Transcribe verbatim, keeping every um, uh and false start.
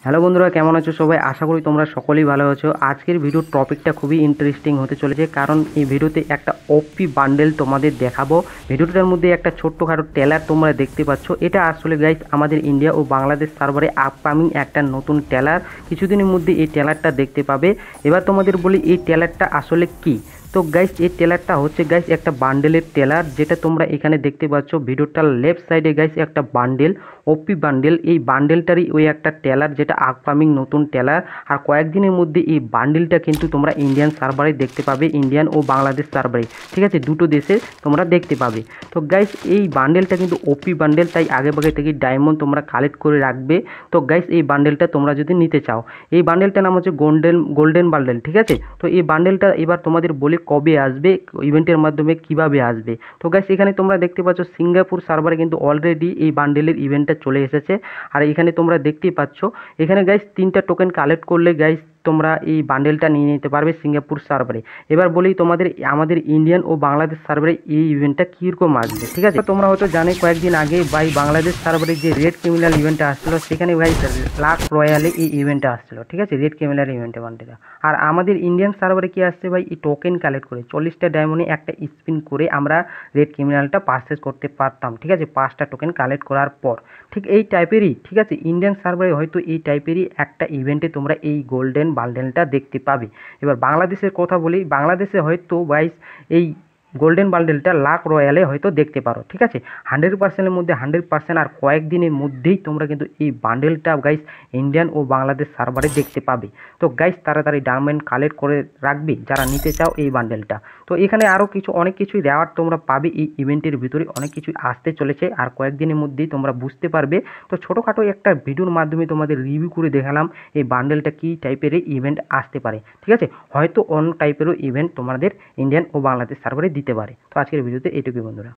Hello বন্ধুরা, কেমন আছো সবাই? আশা করি তোমরা সকলেই ভালো আছো। আজকের ভিডিওর টপিকটা খুবই ইন্টারেস্টিং হতে চলেছে, কারণ এই ভিডিওতে একটা ওপি বান্ডেল তোমাদের দেখাবো। ভিডিওটার মধ্যে একটা ছোট্টখাটো ট্রেলার তোমরা দেখতে পাচ্ছ। এটা আসলে গাইস আমাদের ইন্ডিয়া ও বাংলাদেশ সার্ভারে আপকামিং একটা নতুন ট্রেলার। কিছুদিনের মধ্যে এই ট্রেলারটা দেখতে পাবে। এবার তোমাদের বলি এই ট্রেলারটা আসলে কি। তো গাইস এই ট্রেলারটা হচ্ছে গাইস একটা বান্ডেলের ট্রেলার, যেটা তোমরা এখানে দেখতে পাচ্ছ। ভিডিওটার লেফট সাইডে গাইস একটা বান্ডেল, ওপি বান্ডেল। এই বান্ডেলটারই ওই একটা ট্রেলার, যেটা আপকামিং নতুন ট্রেলার। আর কয়েকদিনের মধ্যে এই বান্ডেলটা কিন্তু তোমরা ইন্ডিয়ান সার্ভারে দেখতে পাবে, ইন্ডিয়ান ও বাংলাদেশ সার্ভারে, ঠিক আছে, দুটো দেশে তোমরা দেখতে পাবে। তো গাইস এই বান্ডেলটা কিন্তু ওপি বান্ডেল, তাই আগে ভাগে থেকে ডায়মন্ড তোমরা কালেক্ট করে রাখবে। তো গাইস এই বান্ডেলটা তোমরা যদি নিতে চাও, এই বান্ডেলটার নাম হচ্ছে গোল্ডেন গোল্ডেন বান্ডেল, ঠিক আছে। তো এই বান্ডেলটা এবার তোমাদের বলি কবে আসবে, ইভেন্টের মাধ্যমে কিভাবে আসবে। তো গাইস এখানে তোমরা দেখতে পাচ্ছ সিঙ্গাপুর সার্ভারে কিন্তু অলরেডি এই বান্ডেলের ইভেন্টটা চলে এসেছে। আর এখানে তোমরা দেখতেই পাচ্ছ, এখানে গাইস তিনটা টোকেন কালেক্ট করলে গাইস তোমরা এই বান্ডেলটা নিয়ে নিতে পারবে সিঙ্গাপুর সার্ভারে। এবার বলি তোমাদের আমাদের ইন্ডিয়ান ও বাংলাদেশ সার্ভারে এই ইভেন্টটা কীরকম আসবে, ঠিক আছে। তোমরা হয়তো জানো কয়েকদিন আগে বাই বাংলাদেশ সার্ভারে যে রেড ক্রিমিনাল ইভেন্টটা আসছিলো, সেখানে গাইস লাক রয়্যালে এই ইভেন্টটা আসছিলো, ঠিক আছে, রেড ক্রিমিনাল ইভেন্টে বান্ডেলটা। আর আমাদের ইন্ডিয়ান সার্ভারে কি আসছে ভাই, এই টোকেন কালেক্ট করে চল্লিশটা ডায়মন্ডে একটা স্পিন করে আমরা রেড ক্রিমিনালটা পারচেস করতে পারতাম, ঠিক আছে, পাঁচটা টোকেন কালেক্ট করার পর। ঠিক এই টাইপেরই, ঠিক আছে, ইন্ডিয়ান সার্ভারে হয়তো এই টাইপেরই একটা ইভেন্টে তোমরা এই গোল্ডেন বান্ডেলটা দেখতে পাবে। এবার বাংলাদেশের কথা বলি, বাংলাদেশে হয়তো গাইস এই গোল্ডেন বান্ডেলটা লাক রয়্যালে হয়তো দেখতে পারো, ঠিক আছে। হান্ড্রেড পার্সেন্টের মধ্যে হান্ড্রেড পার্সেন্ট আর কয়েকদিনের মধ্যেই তোমরা কিন্তু এই বান্ডেলটা গাইস ইন্ডিয়ান ও বাংলাদেশ সার্ভারে দেখতে পাবে। তো গাইস তাড়াতাড়ি ডায়মন্ড কালেক্ট করে রাখবে যারা নিতে চাও এই বান্ডেলটা। তো এখানে আরও কিছু অনেক কিছুই রেওয়ার্ড তোমরা পাবে এই ইভেন্টের ভিতরে, অনেক কিছুই আসতে চলেছে আর কয়েকদিনের মধ্যেই তোমরা বুঝতে পারবে। তো ছোটোখাটো একটা ভিডিওর মাধ্যমে তোমাদের রিভিউ করে দেখালাম এই বান্ডেলটা কী টাইপের ইভেন্ট আসতে পারে, ঠিক আছে। হয়তো অন্য টাইপেরও ইভেন্ট তোমাদের ইন্ডিয়ান ও বাংলাদেশ সার্ভারে দিতে পারে। তো আজকের ভিডিওতে এইটুকুই বন্ধুরা।